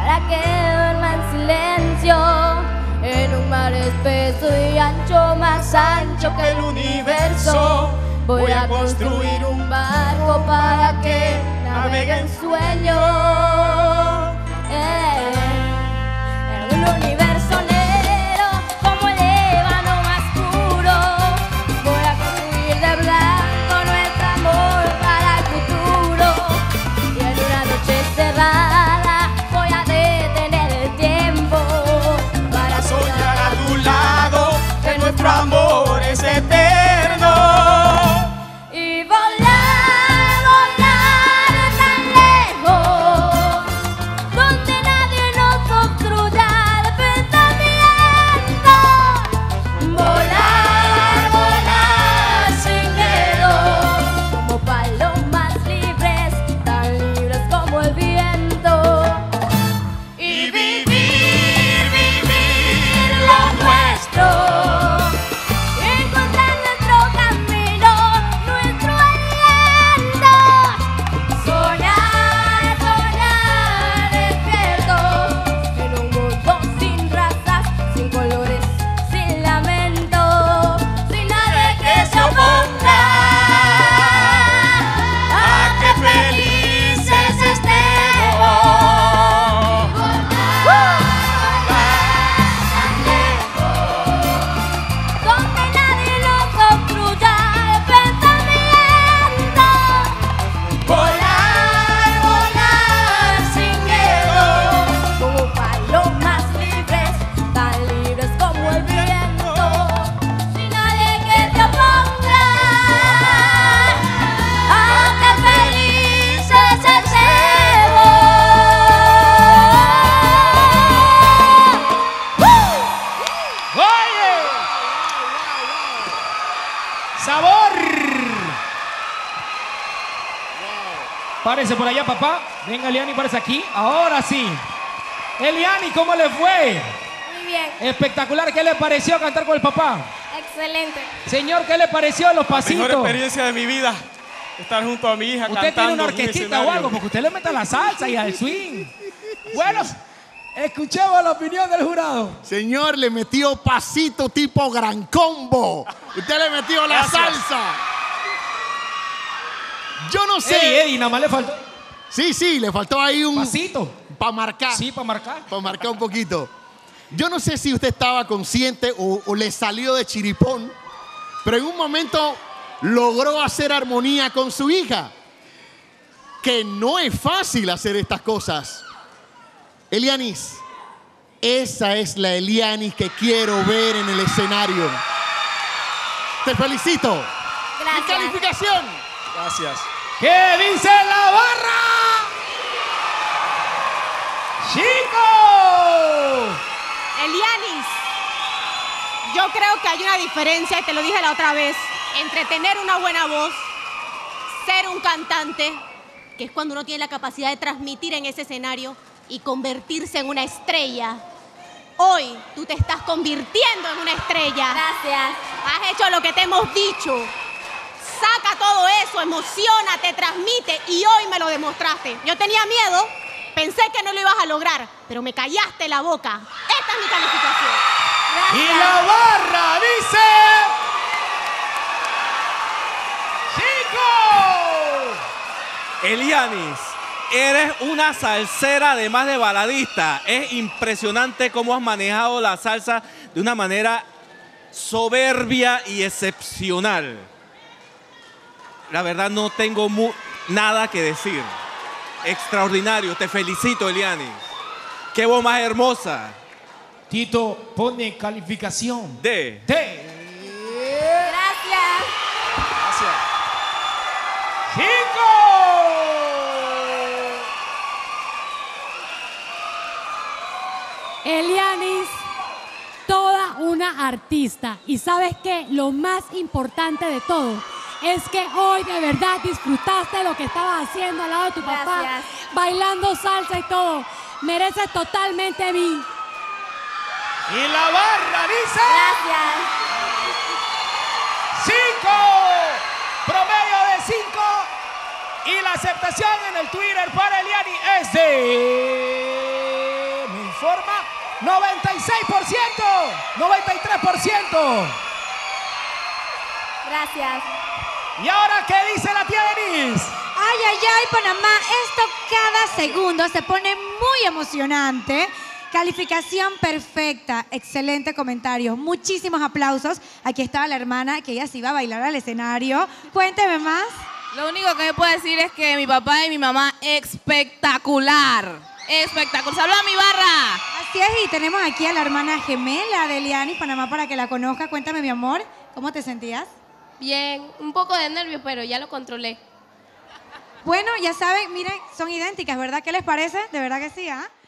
para que duerma en silencio en un mar espeso y ancho, más ancho que el universo. Voy a construir un barco para que navegue en sueño en un universo negro como el ébano más puro. Voy a construir de blanco nuestro amor para el futuro, y en una noche cerrada voy a detener el tiempo para soñar a tu lado que nuestro amor es eterno. Y volar, volar tan lejos, donde nadie nos obstruya el pensamiento. Volar, volar sin miedo, como palomas libres, tan libres como el viento. Y vivir, vivir lo nuestro, encontrar nuestro camino, nuestro aliento. Soñar, soñar despiertos en un mundo sin razas, sin colores, sin lamento, sin nadie que se oponga a que felices estemos. Donde nadie nos obstruya el pensamiento. Volar, volar sin miedo, como palomas libres, tan libres como el viento, sin nadie que te oponga a que felices estemos. ¡Oye! ¡Sabor! Párese por allá, papá. Venga, Eliani, párese aquí. Ahora sí. Eliani, ¿cómo le fue? Muy bien, Espectacular. ¿Qué le pareció cantar con el papá? excelente. Señor, ¿qué le pareció los Mejor pasitos? experiencia de mi vida. Estar junto a mi hija Usted cantando tiene una en un orquestita o escenario. algo, porque usted le mete a la salsa y al swing. Bueno, escuchemos la opinión del jurado. Señor, le metió pasito tipo gran combo. Usted le metió la Gracias. salsa. Yo no sé. Eddie, nada más le faltó Sí, le faltó ahí un pasito. para marcar. Sí, para marcar. Para marcar un poquito. Yo no sé si usted estaba consciente o le salió de chiripón, pero en un momento logró hacer armonía con su hija. Que no es fácil hacer estas cosas. Elianis, esa es la Elianis que quiero ver en el escenario. Te felicito. Gracias. ¿Qué calificación? Gracias. ¿Qué dice la barra? ¡Chicos! Elianis, yo creo que hay una diferencia, y te lo dije la otra vez, entre tener una buena voz, ser un cantante, que es cuando uno tiene la capacidad de transmitir en ese escenario, y convertirse en una estrella. Hoy tú te estás convirtiendo en una estrella. Gracias. Has hecho lo que te hemos dicho. Saca todo eso, emocionate, transmite, y hoy me lo demostraste. Yo tenía miedo, pensé que no lo ibas a lograr, pero me callaste la boca. Esta es mi calificación. Y la barra dice... ¡Chicos! Elianis, eres una salsera además de baladista. Es impresionante cómo has manejado la salsa de una manera soberbia y excepcional. La verdad no tengo nada que decir. Extraordinario, te felicito, Elianis. Qué voz más hermosa. Tito pone calificación De. de... Gracias. Gracias. ¡Chicos! Elianis, toda una artista. Y ¿sabes qué? Lo más importante de todo es que hoy de verdad disfrutaste lo que estabas haciendo al lado de tu papá, Gracias. bailando salsa y todo. Mereces totalmente a mí. Y la barra dice... Gracias. 5, promedio de 5, y la aceptación en el Twitter para Eliani es de... forma 96%, 93%. Gracias. ¿Y ahora qué dice la tía Denise? Ay, ay, ay, Panamá, esto cada segundo se pone muy emocionante. Calificación perfecta, excelente comentario, muchísimos aplausos. Aquí estaba la hermana, que ella se iba a bailar al escenario. Cuénteme más. Lo único que me puedo decir es que mi papá y mi mamá, espectacular. Espectacular. ¡Saludos a mi barra! Así es, y tenemos aquí a la hermana gemela de Elianis, Panamá, para que la conozca. Cuéntame, mi amor, ¿cómo te sentías? Bien, un poco de nervios, pero ya lo controlé. Bueno, ya saben, miren, son idénticas, ¿verdad? ¿Qué les parece? De verdad que sí, ¿ah?